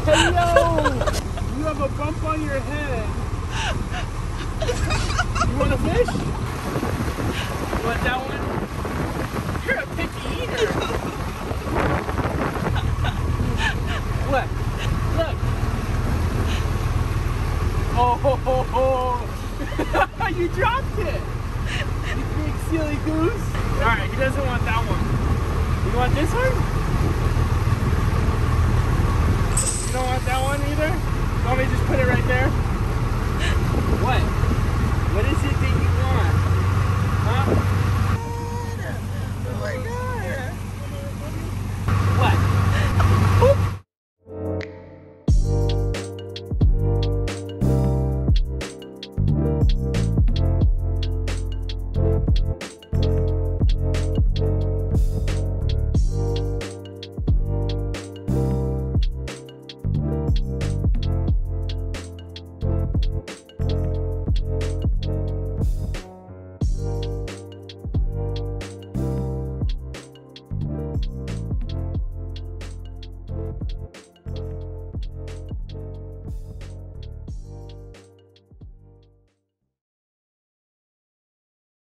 Hey, yo! You have a bump on your head. You want a fish? You want that one? You're a picky eater. What? Look. Oh. You dropped it. You big silly goose. Alright, he doesn't want that one. You want this one? You don't want that one either? You want me to just put it right there? What? What is it that you want? Huh?